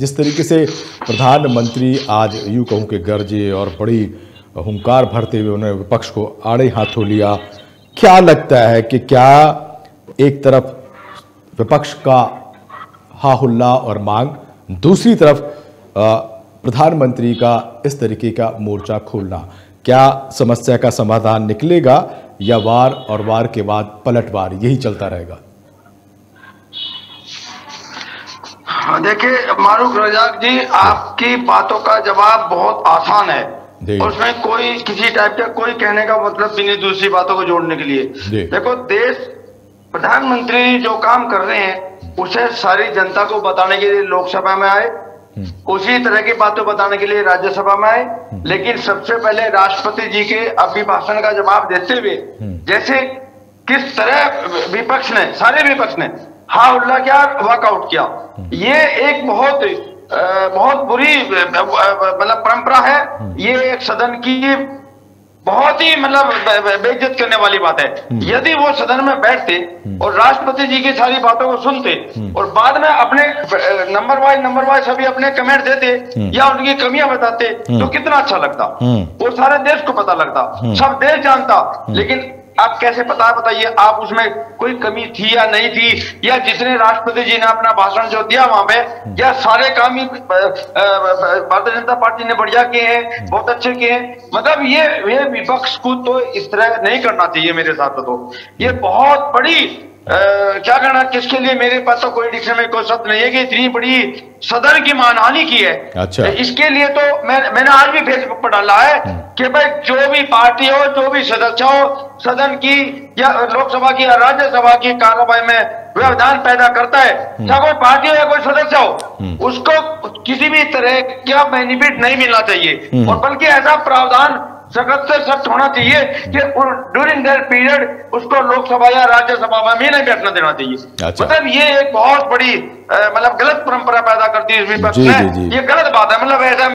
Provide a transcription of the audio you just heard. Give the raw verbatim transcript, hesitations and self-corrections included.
जिस तरीके से प्रधानमंत्री आज यूँ कहूँ कि गरजे और बड़ी हुंकार भरते हुए उन्होंने विपक्ष को आड़े हाथों लिया, क्या लगता है कि क्या एक तरफ विपक्ष का हा हुल्ला और मांग, दूसरी तरफ प्रधानमंत्री का इस तरीके का मोर्चा खोलना, क्या समस्या का समाधान निकलेगा या वार और वार के बाद पलटवार यही चलता रहेगा? हाँ, देखिए मारूफ रजाक जी, आपकी बातों का जवाब बहुत आसान है, उसमें कोई किसी टाइप का कोई कहने का मतलब भी नहीं दूसरी बातों को जोड़ने के लिए। देखो, देश प्रधानमंत्री जो काम कर रहे हैं उसे सारी जनता को बताने के लिए लोकसभा में आए, उसी तरह की बातों बताने के लिए राज्यसभा में आए, लेकिन सबसे पहले राष्ट्रपति जी के अभिभाषण का जवाब देते हुए जैसे किस तरह विपक्ष ने, सारे विपक्ष ने हा हुल्ला किया, वॉकआउट किया, ये एक बहुत बहुत बुरी मतलब परंपरा है। ये एक सदन की बहुत ही मतलब बेइज्जत करने वाली बात है। यदि वो सदन में बैठते और राष्ट्रपति जी की सारी बातों को सुनते और बाद में अपने नंबर वाइज नंबर वाइज सभी अपने कमेंट देते या उनकी कमियां बताते तो कितना अच्छा लगता, वो सारे देश को पता लगता, सब देश जानता। लेकिन आप कैसे पता है, बताइए आप उसमें कोई कमी थी या नहीं थी, या जितने राष्ट्रपति जी ने अपना भाषण जो दिया वहां पे, या सारे काम ही भारतीय जनता पार्टी ने बढ़िया किए हैं, बहुत अच्छे किए हैं। मतलब ये ये विपक्ष को तो इस तरह नहीं करना चाहिए मेरे हिसाब से। तो ये बहुत बड़ी आ, क्या कहना, किसके लिए, मेरे पास तो कोई डिक्शन में कोई शब्द नहीं है कि इतनी बड़ी सदन की मानहानि की है। अच्छा। इसके लिए तो मैं मैंने आज भी फेसबुक पर डाला है कि भाई जो भी पार्टी हो, जो भी सदस्य हो, सदन की या लोकसभा की या राज्यसभा की कार्यवाही में व्यवधान पैदा करता है, चाहे कोई पार्टी हो या कोई सदस्य हो, उसको किसी भी तरह का बेनिफिट नहीं मिलना चाहिए, और बल्कि ऐसा प्रावधान सख्त से सख्त होना चाहिए कि ड्यूरिंग दैट पीरियड उसको लोकसभा या राज्यसभा में भी नहीं बैठना देना चाहिए। अच्छा। मतलब ये एक बहुत बड़ी मतलब गलत परंपरा पैदा करती है विपक्ष में, ये गलत बात है। मतलब ऐसा